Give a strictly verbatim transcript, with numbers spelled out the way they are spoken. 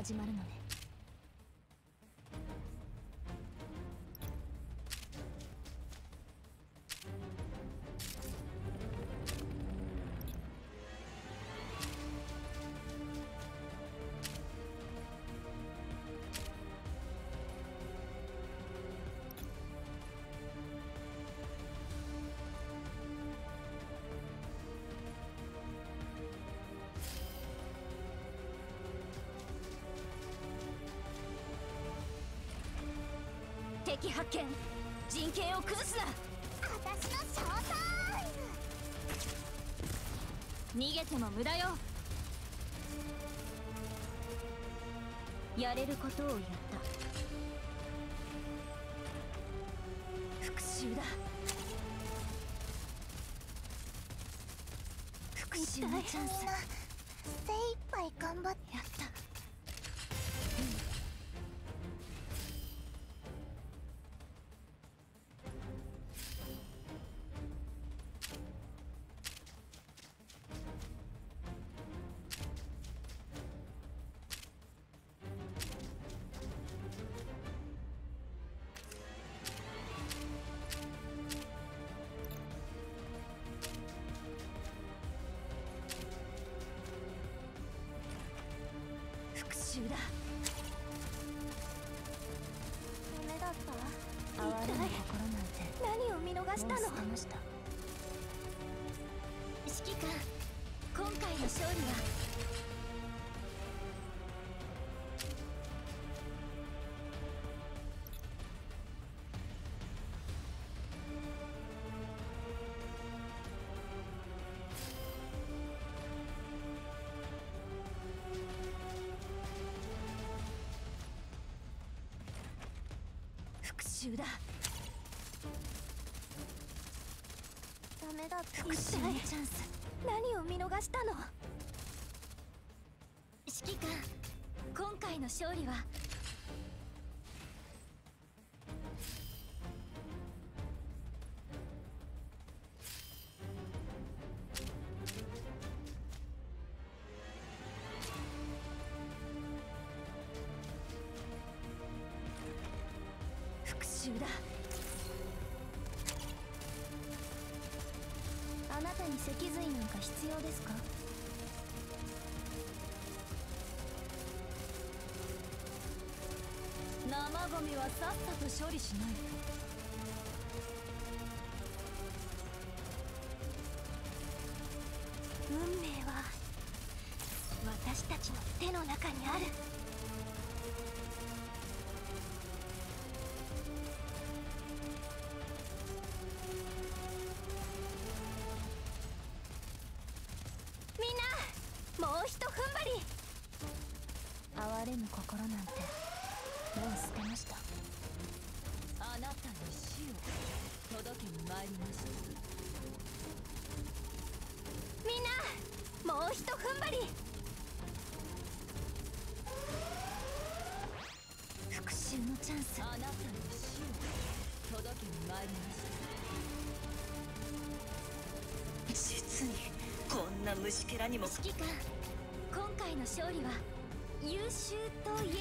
始まるのね。敵発見。陣形を崩すな。 私のショータイム。 逃げても無駄よ。やれることをやった。復讐だ。復讐のチャンス。 精一杯頑張ってやった。復讐だ。 ダメだった。 哀れな心なんて何を見逃したもう捨の。 てました。 指揮官、今回の勝利は復讐だ。 ダメだった。 復讐のチャンス。 何を見逃したの。 指揮官、今回の勝利は復讐だ。 あなたに脊髄なんか必要ですか。 生ゴミはさっさと処理しないと。 運命は私たちの手の中にある。みんな、もうひと踏ん張り。 哀れむ心なんてもう捨てました。あなたに死を届けに参りました。 みんな、もうひと踏ん張り。 復讐のチャンス。あなたに死を届けに参りました。 実にこんな虫けらにも。 指揮官、今回の勝利は優秀と言